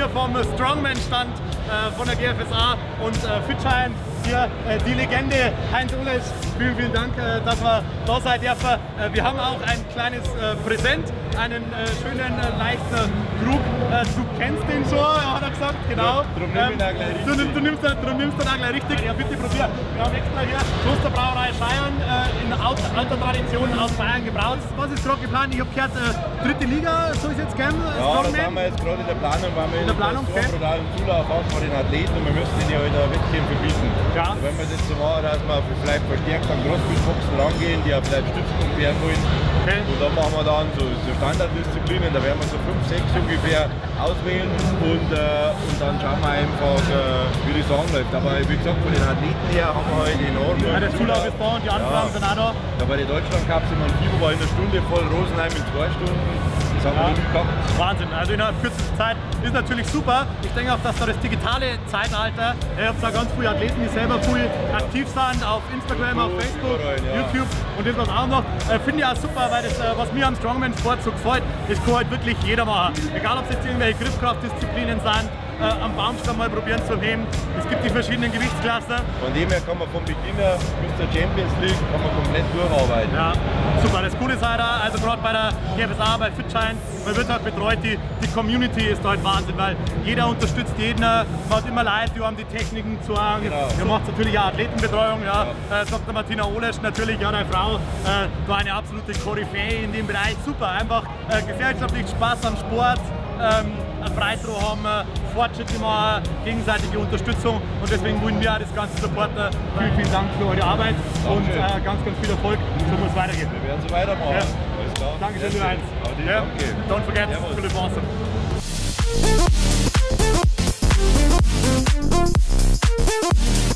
hier vom Strongman-Stand von der GFSA und Fitschein. Hier die Legende Heinz Olesch. Vielen, vielen Dank, dass wir da sein dürfen. Wir haben auch ein kleines Präsent, einen schönen, leichten Krug. Du kennst den schon, hat er gesagt, genau. Darum nehme ich ihn auch gleich richtig. Du nimmst ihn auch gleich richtig. Ja, bitte probier. Wir haben extra hier Klosterbrauerei Scheiern in alter Tradition aus Bayern gebraut. Was ist gerade geplant? Ich habe gehört, dritte Liga soll es jetzt geben? Ja, da sind wir jetzt gerade in der Planung, weil wir in der Planung brutalen Zulauf haben von den Athleten und wir müssen ihnen ja halt ein Wettkämpfe bieten. Ja. Also wenn wir es jetzt so machen, dass wir vielleicht verstärkt an Crossfit-Boxen rangehen, die ja vielleicht Stützpunkt werden wollen. Okay. Und dann machen wir dann so Standarddisziplinen, da werden wir so 5, 6 ungefähr auswählen und dann schauen wir einfach, wie die Saison läuft. Aber wie gesagt, von den Athleten her haben wir halt enorm. Ja, der Zulauf ist da und die Anfragen sind auch da. Ja, bei den Deutschland-Cups im Februar in einer Stunde voll, Rosenheim in 2 Stunden. Das haben wir noch nie gehabt. Wahnsinn, also innerhalb kürzester Zeit ist natürlich super. Ich denke auch, dass da das digitale Zeitalter, ich habe da ganz viele Athleten, die selber viel aktiv sind, auf Instagram, auf Facebook, YouTube und das was auch noch. Finde ich auch super, weil das, was mir am Strongman-Sport so gefällt, das kann halt wirklich jeder machen. Egal, ob es jetzt irgendwelche Griffkraftdisziplinen sind, am Baumstamm mal probieren zu heben. Es gibt die verschiedenen Gewichtsklassen. Von dem her kann man vom Beginner bis zur Champions League kann man komplett durcharbeiten. Ja, super. Das Coole ist halt da, also gerade bei der GFSA, bei Fitschein, man wird halt betreut, die Community ist halt Wahnsinn, weil jeder unterstützt jeden, man hat immer Leute, die haben die Techniken zu haben. Genau. Ihr macht natürlich auch Athletenbetreuung, ja. Dr. Martina Olesch natürlich, ja, deine Frau, war eine absolute Koryphäe in dem Bereich. Super, einfach gesellschaftlich Spaß am Sport. Freitro haben, Fortschritte machen, gegenseitige Unterstützung und deswegen wollen wir auch das Ganze supporten. Vielen, vielen Dank für eure Arbeit und ganz, ganz viel Erfolg. So muss es weitergehen. Wir werden so weitermachen. Ja. Alles klar. Dankeschön, du Heinz. Ja. Danke. Don't forget to live awesome.